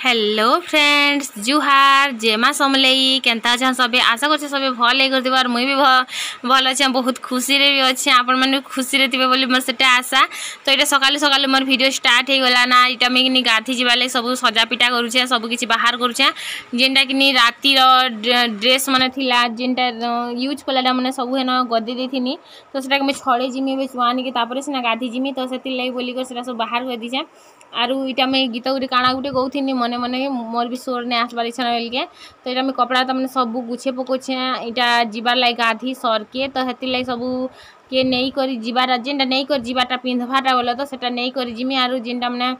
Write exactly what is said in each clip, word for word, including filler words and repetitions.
Hello friends जुहार जेमा समलई केनता अच्छा सबे आशा कर सबे भल कर मुई भी भल अच्छे बहुत खुशी रे भी अच्छे आपण मैंने खुशी रे थे बोली मोर सेटा आशा। तो ये सकालू सकालू मोर वीडियो स्टार्ट हो गला ना इटा मुझे गाधी जावा लगे सब सजा पिटा करुचे सब किसी बाहर करुचे जेनटा कि रातिर ड्रेस मैंने थिला जेनटा यूज कलाटा मैंने सब हेन गदे देथिनी तो सेटा मुझे छड़े जिमी छुआनी कि तापर सीना गाधी जिमी तो से बोलिक सब बाहर कर दीचे आरु इटा मैं गीत गुटे काना गुटे गौनी मने मने मोर भी सोर नहीं आसबार इच्छा बेलके तो यहाँ मैं कपड़ा तो मैंने सब गुछे पकोचे इटा जीवार लगे गाधी सरके तो हेतिर लगे सब किए नहीं कर जीवार जेनटा नहीं कर जीवाटा पिंधवाटा गल तो सेटा नहीं कर जिमी आरु जेनटा मैंने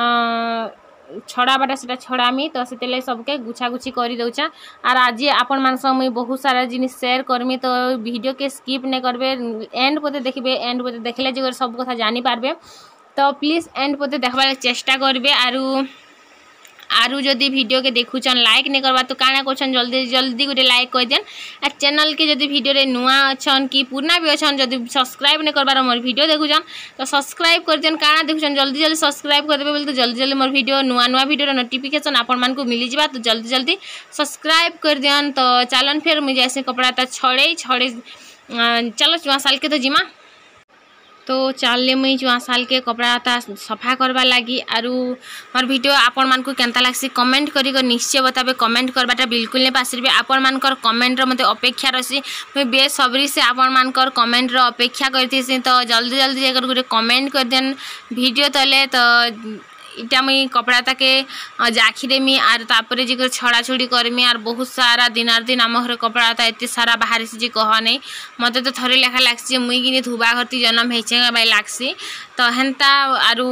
छड़ाबाटा से छड़ामी तो से सबके गुछा गुछी कर दौचा आर आज आपण मान मुझे बहुत सारा जिन शेयर करमी तो वीडियो के स्किप नहीं करबे एंड पते देखिए एंड पते देखले जो सब कथा जानी पारबे तो प्लीज एंड पते देखबार चेष्टा करबे आरु आरु जदि वीडियो के देखुचन लाइक नहीं करवा तो काना करछन जल्दी जल्दी गोटे लाइक कर देन आ चैनल के जदि वीडियो रे नुआ अछन कि पुराना भी अछन जदि सब्सक्राइब नहीं करबार मोर वीडियो देखुचन तो सब्सक्राइब कर देन काना देखुचन जल्दी जल्दी सब्सक्राइब कर देबे बोल तो जल्दी जल्दी मोर वीडियो नुआ नुआ वीडियो नोटिफिकेशन आपण मान को मिली जिबा तो जल्दी जल्दी सब्सक्राइब कर देन। तो चलन फिर मुझे ऐसे कपड़ा ता छड़े छड़े चलो चुआ साल के तो जिमा तो चलले मुई चुआ साल के कपड़ा ता सफा करवा लगी आरु मोर वीडियो आपण मान को केनता लागसी कमेंट करी कर निश्चय बताबे कमेंट करबाटा बिल्कुल नहीं पासरिबे आपण मान कर कमेंट रो मते अपेक्षा रसी मुई बेसब्री से आपण मान कर कमेंट रो अपेक्षा करथीसी तो जल्दी जल्दी जाकर गुटे कमेंट कर देन वीडियो तले तो इटा मुई कपड़ा ताके जाखी देमी आर तापरे जी छड़ा छुड़ी करमी आर बहुत सारा दिन आर दिन आम घर कपड़ा ता एत सारा बाहर से कह नहीं मत तो थरे लेखा लागसी मुई कि धुबा घरती जन्म होई लागसी तो हेन्ता आरु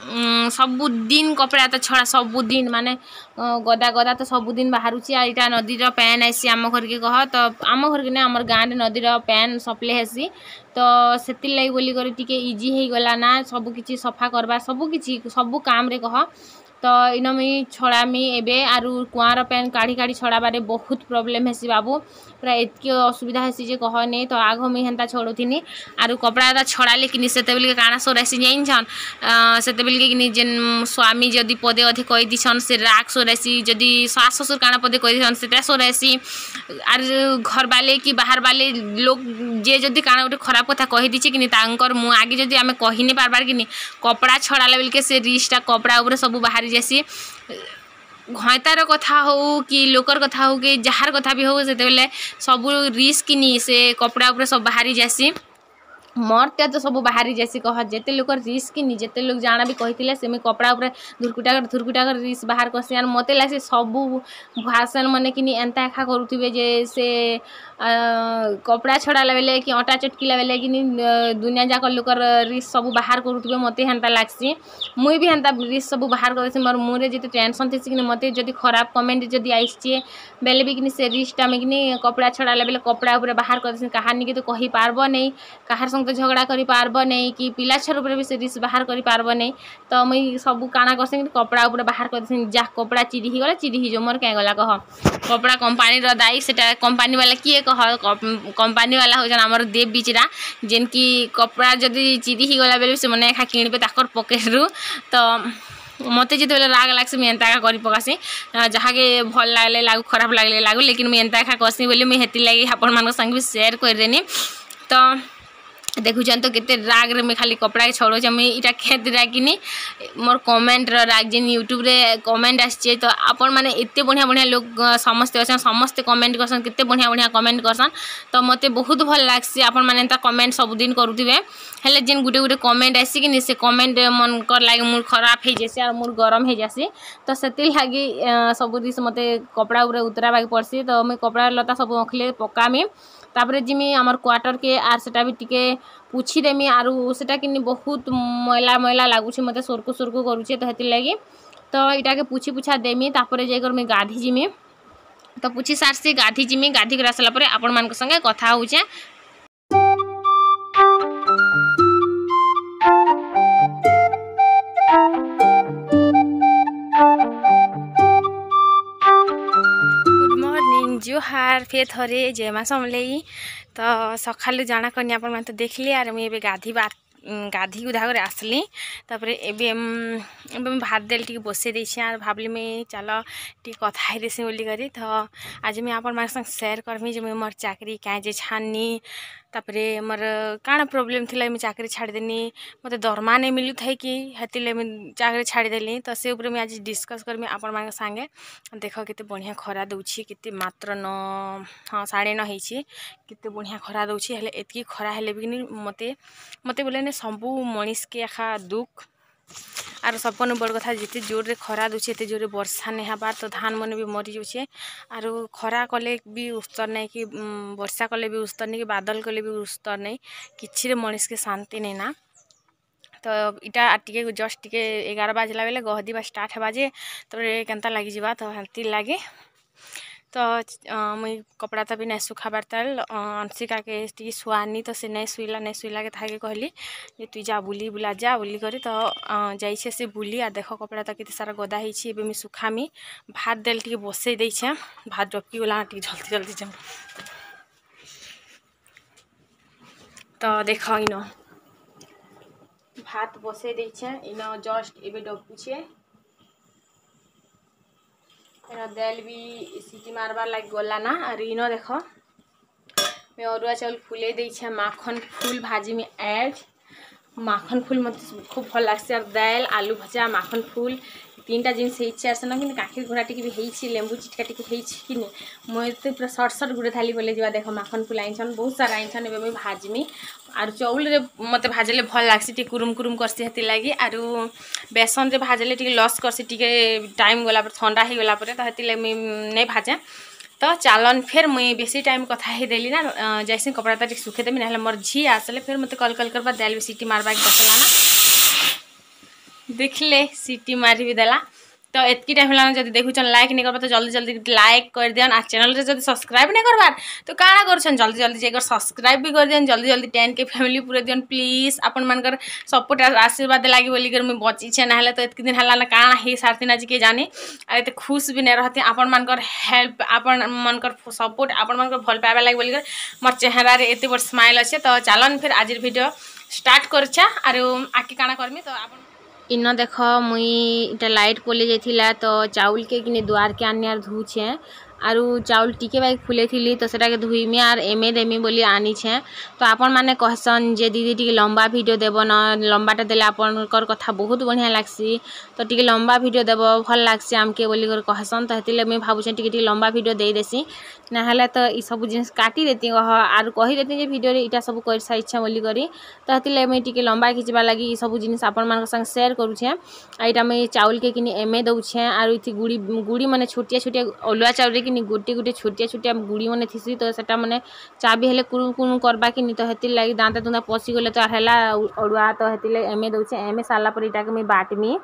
सबुदिन कपड़ा तो छड़ा सबुदिन माने गदा गदा तो सबुदिन बाहरुची आ इटा नदीर पैन आसी आम घर के कह तो आम घर के ना आम गाँव नदीर पैन सप्ले हेसी तो से लगी बोली कर टिके इजी हो गला ना सब किछि सफा करवा सब किछि सब काम रे कह तो इन मुई छड़ामी एबे आरु कुआर पैन काढ़ी काढ़ी छड़ाबारे बहुत प्रोब्लेम हेसी बाबू पूरा एतके असुविधा हेसी जे कह नहीं तो आग मुई हेन्ता छड़ुथिनी आरु कपड़ा छड़ाले कि से काना सोरासी जाइन से कि जेन स्वामी जदि पदे अधे कही दीछन से राग सोरासी जदि सास ससुर काना पदे कही दीछन से सोरासी आर घर बाले कि बाहर बाले लोग जे जदि काना गोटे खराब कथा कही दीचे कि मु आगे जदि आम कही नहीं पारबार कि कपड़ा छड़ाला बेलके से रिस्टा कपड़ा उपर सब बाहर जैसी घातार कथा हो कि लोकर कथा हो कि जार कथा भी हो से सब रिस्क नहीं से कपड़ा उपर सब बाहरी जासी मरते तो सब बाहरी जैसी कह जिते लोग रिस्क नहीं जिते लोग जाना भी कही से मुझे कपड़ा उपर धुरकुटा कर धुरकुटा कर रिस्क बाहर करसी आर मत लगे सब भाषण मैंने कि एंता एखा करुवे जे से कपड़ा छड़ाला बेले कि अटा चटकिला बेले कि दुनिया जाक लोग रिस्क सब बाहर करुवे मत हेन्ता लागसी मुई भी हेन्ता रिस्क सब बाहर कर मोर मुझे जिते टेंशन थी कि मत जब खराब कमेंट जब आईचे बेले भी कि से रिस्कटा में कि कपड़ा छड़ाला बेले कपड़ा उपर बाहर कर कहार निके तो कही पारब नहीं कहार संग झगड़ा करि पारब नहीं कि पिला छर उपर भी से रिस्क बाहर करि पारब नहीं तो मुई सब काना करसे कपड़ा उपर बाहर कर जा कपड़ा चिरी ही गला चिरी ही जो मोर क्या गला कह कपड़ा कंपानी रो दाई सेटा कंपानी वाला किए कह कंपानी वाला हो आमर देव बिचरा जेन की कपड़ा जदि चिरी ही गला बेले से मने खा किणबे ताकर पकेट रु तो मत जो राग लागसी मुझे एंता कर पकासी जहाँ के भल लगले लागू खराब लगले लागू लेकिन मुझे एंता करसी बोली मुझे हेती लगी आपण मान संग भी शेयर करदेनी तो देखुन तो केते राग रे मैं खाली कपड़ा छड़ोचे मुझे इटा खेत रागिनी मोर कमेंट राग जेन यूट्यूब रे कमेंट आसचे तो आपण माने एते बढ़िया बढ़िया लोग समस्ते अच्छा समस्ते कमेंट करसन केते बढ़िया बढ़िया कमेंट करसन तो मते बहुत भल लागसी आपण माने एंता कमेंट सबुदिन करुथिबे हेले जेन गुटे गुटे कमेंट आसी कि से कमेंट मन कर लागे मूड खराब हो जासी और मूड गरम हो जासी तो सेति लागी सब दिस मते कपड़ा उपर उतराबा पड़सी तो मैं कपड़ा लता सब अखले पकामी तापरे जिमी आमर क्वार्टर के आर सेटा भी टिके पूछी देमी आरु सेटा कि बहुत मैला मैला लगुच मत सोरकु सोरकु करुचे तो हेतिर लगी तो इटा के पूछी पूछा देमी तापरे जाकर मैं गाधी जिमी तो पूछी सार से गाधी जिमी गाधी कर आसला परे आपण मान संगे कथा होचे। जुहार फे थरे जेमा समलई तो सकालू जाना करनी आप तो देखली आर मुझे गाधी गाधी गुधा कर आसली तापर एवं भात देल टी बसई देछे आर भाबली मुई चल टी कथा ही देसी बोली करी तो आज मुई आपन मान संग शेयर करमी जे मुई मोर चाकरी काहे जे छाननी तापरे मोर काना प्रॉब्लम थिला मुई चाकरी छाड़ देनी मते दरमा नै मिलु थाई कि हेतिले मुई चाकरी छाड़ देली तो से ऊपर मुई आज डिस्कस करमी आपन मान संगे देखो केते बढ़िया खरा दउछि केते मात्र न हां साढ़े नौ हेछि केते बढ़िया खरा दउछि हेले एतकी खरा हेले भी मते मते बोले ने सबु मनीष के आखा दुख आर सबन बड़ कथा जिते जोर रे खरा दूचे एते जोर रे वर्षा नहीं हबार तो धान मन भी मरी जाउछे आर खरा कले भी उस्तर नहीं कि वर्षा कले भी उस्तर नहीं कि बादल कले भी उस्तर नहीं किछि रे मनीष के शांति नहीं ना तो इटा टिके जस्ट टिके ग्यारह बाजला बेले गहदीबा स्टार्ट बाजे तो केनता लगी जीवा तो हंती लागे तो मुई कपड़ा तो भी नहीं सुखाबार ताल अंशिका के टी सुआनी तो से नहीं सुईला नहीं सुईला के थाके कहली जे तु जा बुली बुला जा बुली करी तो जाइछे से बुली आ देखो कपड़ा तो केते सारा गदा हिछि एबे मी सुखामी भात देल टी बसई देइछे भात डबकी वाला टी जल्दी जल्दी जा तो देखो इनो भात बसई देइछे इनो जस्ट एबे डबकुछे देल भी सीटी मारबार लग गला ना और इनो देखो मैं अरुआ चाउल फुले देइछे माखन फूल भाजी में ऐड माखन फूल मत खूब भल लागसे और दाल आलू भजा माखन फूल तीनटा जिनस इच्छा आसे ना कि काखिर घोड़ा टिके भी हेछि लेंबू चिटका टिके हेछि कि नहीं मोय तो पूरा शॉर्ट शॉर्ट गुड़े थाली बोले जीवा देखो माखन फूल आइछन बहुत सारा आइछन एबे मैं भाजमी आर चाउल रे मते भाजले भल लागसी टी कुरुम कुरुम करसी हेति लागी आर बेसन रे भाजले टी लॉस करसी टी टाइम गला पर ठंडा ही गला पर तो हेति ले मैं नहीं भाजे तो चालन फिर मुई बेसी टाइम कथा ही देली ना जैसे कपड़ा तो सुखे देमी ना मोर झी आसले फिर मते कॉल कॉल करबा दाल सीटी मारबा के बसला ना देखले सीटी मारी भी देला तो एतकी टाइम होला जदी देखुछन लाइक नहीं करबा तो जल्दी जल्दी लाइक कर दियन आ चैनल रे जदी सब्सक्राइब नहीं करबार तो काना करछन जल्दी जल्दी जेकर सब्सक्राइब भी कर दियन जल्दी जल्दी टेन के फैमिली पूरे दियन प्लीज अपन मानकर सपोर्ट आशीर्वाद लागी बोली कर मैं बची छे ना हले तो एतकी दिन हला ना काना हे सारथिन आज के जाने आ एते खुश भी नहीं रहते अपन मानकर हेल्प अपन मानकर सपोर्ट अपन मानकर भल पाबा लागी बोली कर मोर चेहरा रे एते बड़ स्माइल अच्छे तो चलन फिर आज वीडियो स्टार्ट करछा आरो आके काना करमी तो अपन इन देख मुई इटा लाइट पलि जाइथिला तो चाउल के किने द्वार के आने आर धुछे आरु चाउल टिके बाइक फुले थी तो सेटा के धुईमी आर एमे देमी बोली आनी छे तो आपण माने कहसन जे दीदी टिके लंबा वीडियो देबो न लंबाटा देले आपनकर कथा बहुत बढ़िया लागसी तो टिके लंबा वीडियो देबो भल लागसी आमके बोली कर कहसन तो हेतिले मैं भाबुछे टिके टिके लंबा वीडियो दे देसी ना हले तो ई सब जिनिस काटी देती कह आर कहि देती जे वीडियो रे इटा सब कर इच्छा बोली करी तो हेतिले मैं टिके लंबा खिचबा लागि ई सब जिनिस आपण मान संग शेयर करूछे आ इटा मैं चाउल के किनी एमे दउछे आर इथि गुड़ी गुड़ी माने छोटिया छोटिया अलुआ चाउल कि गोटे गोटे छोटिया छोटिया गुड़ी मैंने थी तो सेटा मैंने चा भी हेले कुरु कुरु करबा कि तो हेति लगी दांता दुंदा पशि गले तो है अड़ुआ तो हेति एमे दउछे एमे साला पर इटा के मैं बाटमी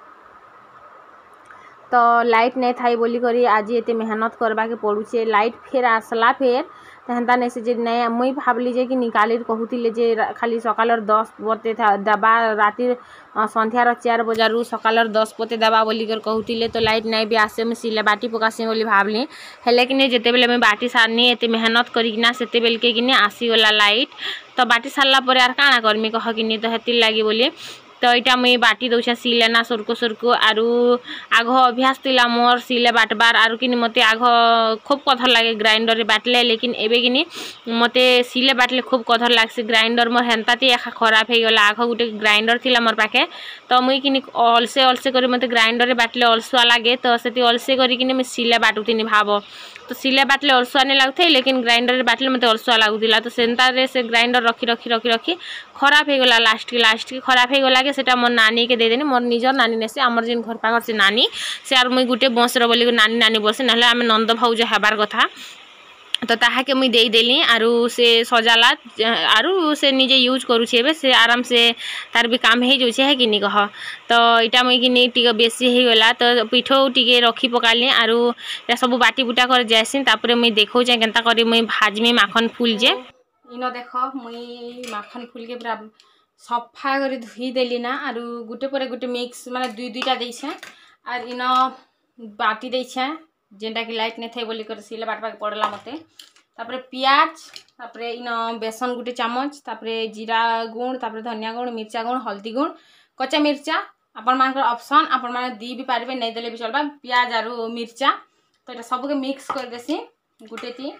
तो लाइट नहीं थाई बोली करी आज एते मेहनत करबा के पड़ुछे लाइट फिर आसला फिर हेन्ता नहीं से नहीं मुई भावली जे कि निकाली कहूले जे खाली सकाल दस बते दबा राति संध्यार चार बजारू सकाल दस बते दबा बोली कर कहूले तो लाइट नहीं भी आसे मुझे सिले बाटी पकासी बोली भावली हेले कि नहीं जिते बेले मैं बाटी सारनी एते मेहनत करिकिना सेते बेल के कि आसीगला लाइट तो बाटी सारला पर यार काना करमी कह कि तो हेति लगी बोली तो इटा मुई बाटी दउछे सिले ना सरको सरको आरु आग अभ्यास तिला मोर सिले बाटबार आरु कि मते आग खूब कथर लागे ग्राइंडर रे बाटले लेकिन एबे कि मते सिले बाटले खूब कथर लागसे ग्राइंडर मोर हेन्ताती एखा खराब हे गला आग गुटे ग्राइंडर थिला मोर पाखे तो मुई कि अलसे अलसे करी मते ग्राइंडर रे बाटले अलसुआ लागे तो सेति अलसे करी कि मैं सिले बाटुतिनी भाबो तो सिले बाटले अलसुआ नहीं लगुथे लेकिन ग्राइंडर रे बाटले मते अलसुआ लागुतिला तो सेंता रे से ग्राइंडर रखी रखी रखी रखी खराब हे गला लास्ट के लास्ट के खराब हे गला के सेटा मोर नानी के दे देनी मोर निजर नानी ने से हमर जिन घर पाखर से नानी से आर मुई गुटे बंसर बोली नानी नानी बोलसे नहले आमे नंद भाउज हेबार कथा तो ताहा के मुई देई देली आरु से सजाला आरु से निजे यूज करूछे एबे से आराम से तार भी काम हे जोछे है कि नि कह तो इटा मुई कि नि टिके बेसी हे गला तो पिठो टिके रखी पकाली आरु या सब बाटी बुटा कर जायसिन तापरे मुई देखौ जे केनता करी मुई भाजमी माखन फूल जे इनो देखो मुई माखन फूल के पूरा सफा कर धुई देली ना आरु गुटे पर गुटे मिक्स माने दुई दुईटा देछे आर इनो बाटी देछे जेनटा कि लाइट नहीं थे बोली कर सिले बाटबा के पड़ला मते तापर पियाज तापर इन बेसन गुटे चामच तापर जीरा गुण तापर धनिया गुण मिर्चा गुण हल्दी गुण कच्चा मिर्चा आपण मानकर ऑप्शन आपण माने दी भी पारबे नै देले भी चलबा पियाज आरो मिर्चा तो एटा सब के मिक्स कर देसी गुटे ती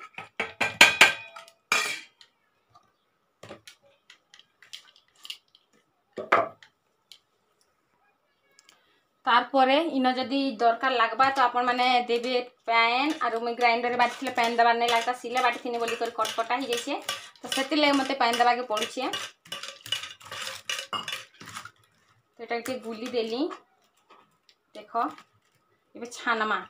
तारपरे इन जदि दरकार लागबा तो आपण माने देबे पैन आरो मैं ग्राइंडर बाटिले पैन दबार नै लागता सिले बाटी थिनी बोली कर कटकटा ही जैसे तो सेति ले मते पैन दबा के पड़छे तो एटा के गुली देली देखो एबे छानमा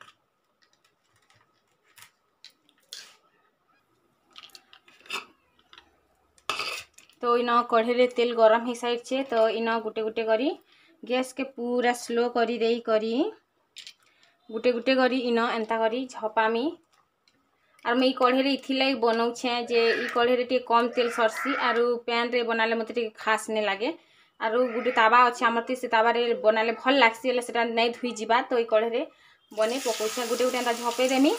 तो इन कढ़े रे तेल गरम ही साइड छे तो इन गुटे गुटे करी गैस के पूरा स्लो करी देई करी गुटे गुटे करी इन एंता करी झपामी आर मैं कढ़े रे इथिलाई बनाउ छे जे ई कढ़े रे टे कम तेल सरसी आरु पैन रे बनाले मते टे खास ने लागे आरु गुटे तावा अछि हमरती से तावा रे बनाले भल लागसी ले सेटा नै धुई जिबा तो ई कढ़े रे बने पकौ छे गुटे गुटे एंता झपे देमी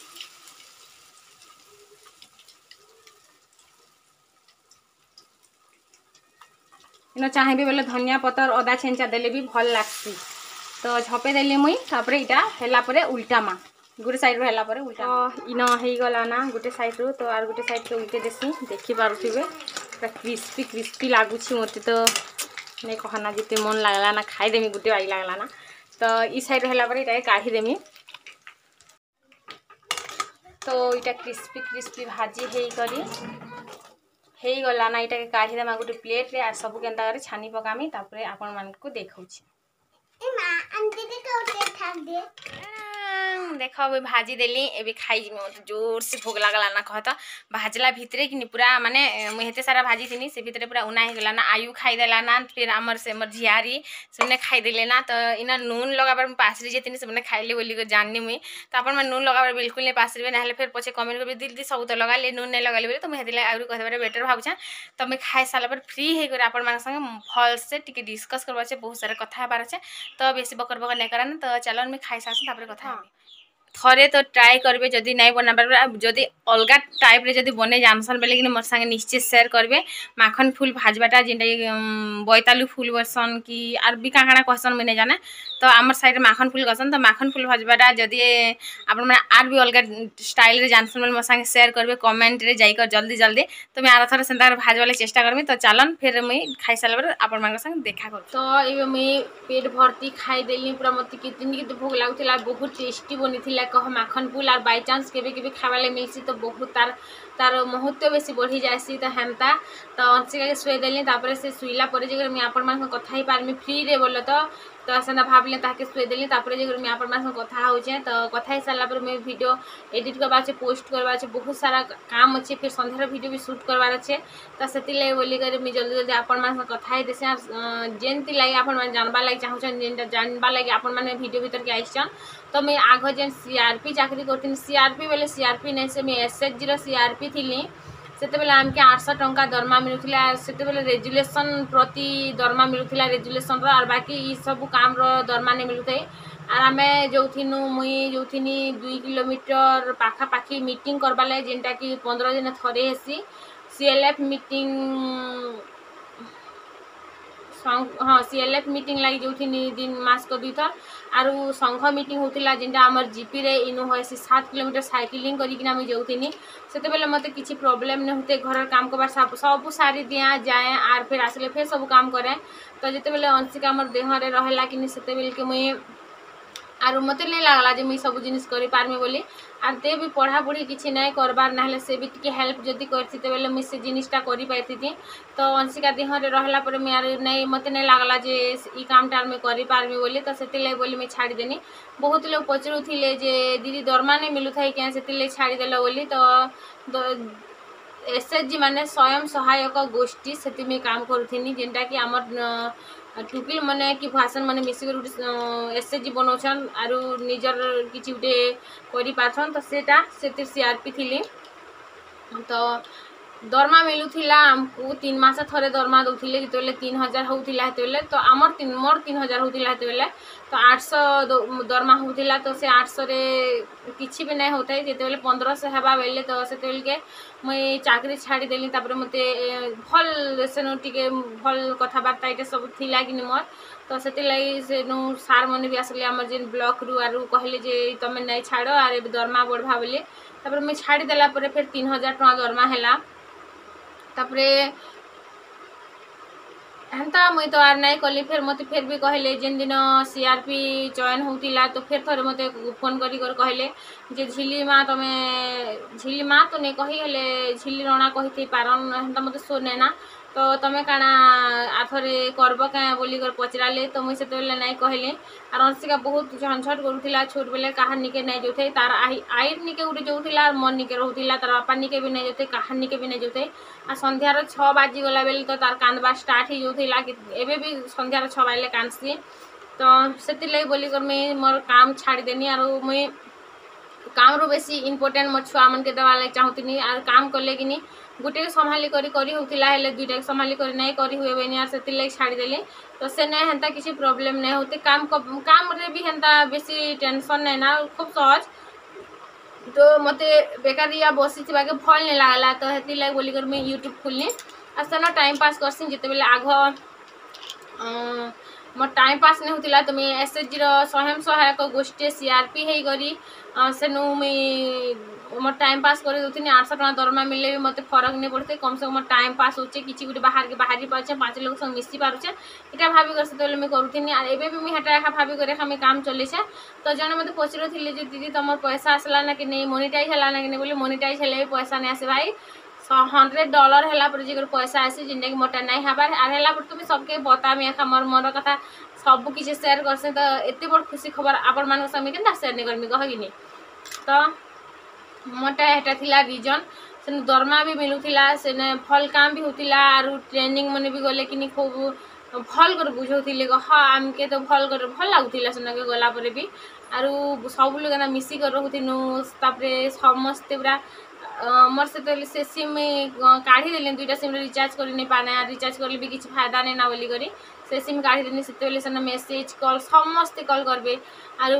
इन चाहेबे बेले धनिया पतर अदा छेंचा देले भी भल लागसी तो झपे देले मुई तापरे इटा हेला परे उल्टा मा गुटे साइड रो हेला परे उल्टा तो इन हेई गला ना गुटे साइड रो तो आर गुटे साइड के उल्टे देसी देखि पारुथिबे पूरा क्रिस्पी क्रिस्पी लागु छी मते तो नै कहना जते मन लागला ना खाइ देमी गुटे बाई लागला ना तो ई साइड हेला परे इटा काढी देमी तो इटा क्रिस्पी क्रिस्पी भाजी हेई करी हेई गला ना इटा के काढी देमा गुटे प्लेट रे आ सब केंता करे छानी पकामी तापरे आपण मान को देखौछि ए मां अंते के कोटे थाक दे देखो अभी भाजी देली एबे खाई जिमी मत जोर से भोग लागला ना कहता भाजला भितरे कि पूरा माने मुई हेते सारा भाजी थिनी से भितरे पूरा उना हे गला ना आयु खाई देला ना फिर हमर से हमर झियारी सबने खाई देले ना तो इना नून लगाबर पासरी जेतिनी सबने खाइले बोली को जाननी मुई तो अपन मन नून लगाबर बिल्कुल नै पासरीबे ना हले फिर पछे कमेंट करबे दिल दी सब तो लगाले नून नै लगाले बोले तो मैं हेदिले आउरी कहबे बेटर भाबछा तो मैं खाई साला पर फ्री हे करे अपन मान संगे फल से टिके डिस्कस करबा छे बहुत सारा कथा हेबार छे तो बेसी बकर बकर नै करन तो चलो मैं खाई सास तापर कथा थरे तो ट्राई करबे जदि नहीं बना पारबे जदि अलगा टाइप रे जदि बने जानसन बेले कि मोर संगे निश्चित शेयर करबे माखन फूल भाजबाटा जेंटा बोइतालु फूल बसन कि आर भी काकाना कहसन मने जाने तो आमर साइड माखन फूल कहसन तो माखन फूल भाजबाटा जदि आपन माने आर भी अलगा स्टाइल रे जानसन बेले मोर संगे शेयर करबे कमेंट रे जाई कर जल्दी जल्दी तो मैं आर थरे सेंता भाजबाले चेष्टा करबे तो चलन फिर मैं खाई साला पर आपन मान संगे देखा कर तो एबे मैं पेट भर्ती खाई देली पूरा मते कितनी के भूख लागुतिला बहुत टेस्टी बनिथिला कह माखन फूल और बाय चांस केबे केबे खावाले मिलसी तो बहुत तार तार महत्व बेसी बढ़ी जासी तो हेमता तो अंशिका के सुई देली तापर से सुईला परे जे मैं आपन मान कथा ही पारमी फ्री रे बोल तो तो सेना भाबले ताके सुई देली तापर जे मैं आपन मान कथा होचे तो कथा ही साला पर मैं वीडियो एडिट करबा छे पोस्ट करबा छे बहुत सारा काम अच्छे फिर संध्यार वीडियो भी शूट करबार अच्छे तो सेति ले बोली करे मैं जल्दी जल्दी आपन मान कथा ही देसे जेंति लागि आपन मान जानबा लागि चाहछन जेंटा जानबा लागि आपन मान वीडियो भीतर के आइछन तो मैं आग जेन सीआरपी चाकरी करथिन सीआरपी बेले सीआरपी नै से मैं एसएचजी रो सीआरपी थिली सेते बेले आमके आठ सौ टंका दरमा मिलुथिला सेते बेले रेजुलेशन प्रति दरमा मिलुथिला रेजुलेशन रो और बाकी ई सब काम रो दरमा नै मिलुथै आर आमे जोथिनु मुई जोथिनी दो किलोमीटर पाखा पाखी मीटिंग करबा ले जेंटा कि पंद्रह दिन थरे हेसी सीएलएफ मीटिंग हाँ सीएलएफ मीटिंग लगी जो दिन मास को दुई थर आरु संघ मीटिंग होतिला जेंटा हमर जीपी रे इनु होसी सात किलोमीटर साइकिलिंग करी किना मैं जोथिनी सेते बेले मते किछि प्रॉब्लम न होते घर काम करबार सब सब सारी दिया जाए आर फिर आसले फिर सब काम करे तो जेते बेले अंशिका हमर देह रे रहला कि सेते बेले के मैं आरु मते नहीं लागला जे मुई सब जिनिस करि पारमी बोली आर दे भी पढ़ा पढ़ी किछि नै करबार नाहले से भी टिके हेल्प जदी करथिते बेले मुई से जिनिसटा करि पाइथिति तो अंशिका देह रे रहला पर मैं आर नै मते नै लागला जे ई कामटा मैं करि पारमी बोली तो सेति ले बोली मैं छाड़ी देनी बहुत लोग पचरुथिले जे दीदी दरमा नै मिलु थाई के सेति ले छाड़ी देला बोली तो एसएचजी माने स्वयं सहायक गोष्ठी सेति में काम करूथिनी जेंटा कि हमर टुकिल मने कि भाषण मने मिसी कर एसएचजी बनोछन आरु निजर किछि उटे करि पाछन तो सेटा सेति सीआरपी थिली तो दरमा मिलूला आमको तीन मास थरे दरमा दौले जिते तीन हजार होता तो आमर तीन मोर तीन हजार होता तो आठश दरमा होता तो से आठश किसी भी नहीं होता है जिते पंद्रह सौ हवा बेले तो से मुई चाकरी छाड़देली मत भल से टे भल कथबार्ता ये सब थिला कि मोर तो से से सार मैंने भी आसले आम जेन ब्लॉक रु आरु कहले जे तुम नहीं छाड़ आर दरमा बढ़वा बोली तापर मुई छाड़देला फिर तीन हजार टका दरमा है तापरे हेन्ता मुई तो आर नहीं कली फिर मत फिर भी कहले जेन दिन सीआरपी चयन होता तो फिर थोड़े मत फोन करी कर कहले जे झिली माँ तुम्हें झिली माँ तो नहीं कही हेले झिली रणा कही पारन हेन्ता मत सुने ना तो तुम्हें काना आथरे करब क्या बोली कर पचराले तो मुई से नहीं कहली आर अंशिका बहुत झंझट करूला छोट बेले कहार निके नहीं जोते तार आईर निके गोटे जोला मन निके रोला तार बापा निके भी नहीं जोते कहार निके भी नहीं जोते आ संध्यार छ बाजी गला बेले तो तार कांदबा स्टार्ट हो जाऊला एबे भी संध्यार छ बाजे कांदसी तो से बोली कर मुई मोर काम छाड़देनी आर मुई काम रू बेसी इम्पोर्टेंट मो छुआ मन के देवा लगे चाहूनी आर काम कले कि गोटे संभाली करी करी होता है दुईटा संभाली करी नहीं करी हुए बेनी आर से छाड़देली तो से नहीं हेन्ता किसी प्रॉब्लम नहीं होते काम काम रे भी हेन्ता बेसी टेंशन नहीं ना खूब सहज तो मत बेकार या बसी के भल नहीं लगला तो हेती लगे बोली कर मुई यूट्यूब खोलनी आर से टाइम पास करसी जिते बेले आग मोर टाइम पास नहीं होता तो मुझे एसएचजी स्वयं सहायक गोष्ठी सीआरपी है करी से मुई मोर टाइम पास कर दूसरी आठ सौ टका दरमा मिले भी मत फरक नहीं पड़ते कम से कम टाइम पास होचे किसी गोटे बाहर के बाहरी पाचे पाँच लोग संग मिसी पारुचे इटा भाभी कर से मुझे करूनी आर एबे भी मुझे हेटा एका भाभी कर मुझे काम चले तो जने मत पचर थे दीदी तुम पैसा आसला ना कि नहीं मोनिटाइज है ना कि नहीं बोले मोनिटाइज हेले भी पैसा नहीं आसे भाई हंड्रेड डॉलर है पर पैसा आसी जिनटा कि मोटा नहीं हबार आर है तुम सबके बतामी एका मोर मोर कथा सब किसी सेयार करसे तो एत बड़ खुशी खबर आपण मान संगे के सेयार नहीं करमी कह कि तो मोटा एटा थिला रीजन से दरमा भी मिलूला से भल काम भी होता आर ट्रेनिंग मैंने भी गले कि खूब भल कर बुझौले हाँ आमके तो भल कर भल लगुला सेनके गला भी आर सब लोग मिसिक रोथीनु समस्ते पूरा मोर से से सिम काढ़ी देली दुईटा सिम रिचार्ज कर नहीं पाने रिचार्ज कर भी किसी फायदा नहीं ना बोली करी से सिम काढ़ी देनी से से मेसेज कॉल समस्ते कॉल करबे आर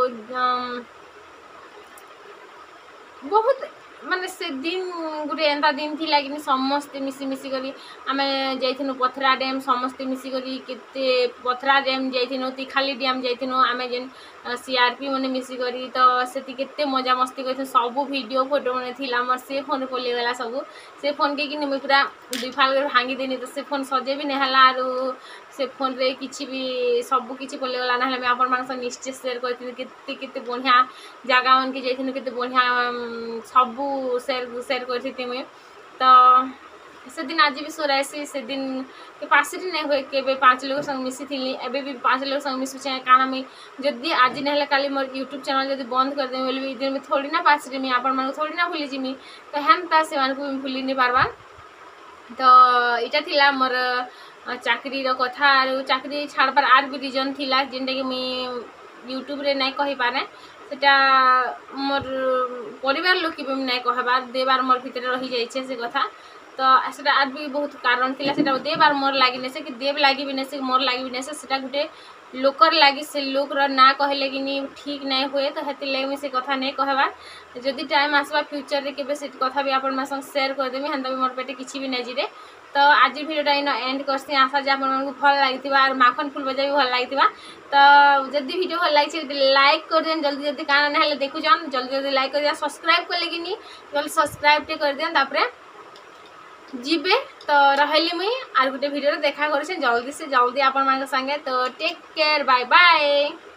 बहुत माने से दिन गोटे एंता दिन थी कि समस्ते मिसी मिसी करी आमे जाइथिनु पथरा डैम समस्ते मिसी करी केते पथरा डैम जाइथिनु तीखाली डैम जाइथिनु आमे जेन सीआरपी मने मिसी करी तो सेति केते मजा मस्ती करथिनु सब वीडियो फोटो मने थिला मोर से फोन को ले गला सब से फोन के कि मुई पूरा दुई फाल कर भांगी देनी तो से फोन सजे भी नहीं हला आरो से फोन रे किछि भी सब किछि पले गला ना मैं आपन मान संग निश्चय शेयर करथिनु केते केते बढ़िया जगह मन के जाइथिनु केते बढ़िया सब शेयर शेयर करथि मुई तो से दिन आज भी सोरासी से दिन के पासरी नहीं हुए के पाँच लोग संग मिसी थी एबे भी पाँच लोग संग मिसुचे कारण मुई जदि आज नहीं काली मोर यूट्यूब चैनल जब बंद कर देमी बोले दिन में थोड़ी ना पासरी मी आपण मान थोड़ी ना भूली जिमी तो हेन्ता से मान को भूली नहीं पारबा तो इटा थिला मोर चाकरी रो कथा आर चाकरी छाड़बार आर भी रीजन थिला जेनटा कि मुई यूट्यूब रे नहीं कहि पारे सेटा मोर परिवार लोक भी नहीं कहबार देवार मोर भितर रही जाइछे से कथा तो सेटा आर भी बहुत कारण थिला सेटा देवार मोर लागि ने से कि देव लागि भी ने से मोर लागि भी ने से सेटा गुटे लोकर लागि से लोक रो ना कहले कि नी ठीक नहीं हुए तो हेति लागि में से कथा नहीं कहबार जदि टाइम आसबा फ्यूचर रे केबे से कथा भी आपण मा संग शेयर कर देमी हंदा भी मोर पेटे किछि भी नहीं जिरे तो आज वीडियोटा इन एंड करसी आशा जे आपन भल लागिथिबा आर माखन फूल बजा भी भल लागिथिबा तो जदि वीडियो भल लागिछि लाइक कर देन जल्दी जल्दी काना ना हेले देखु जान जल्दी जल्दी लाइक कर दिया सब्सक्राइब कर लेकिन जल्दी सब्सक्राइब टे कर देन तापरे जीबे तो रहली मुई आर गुटे वीडियो देखा करछे जल्दी से जल्दी आपन मान संगे तो टेक केयर बाय बाय।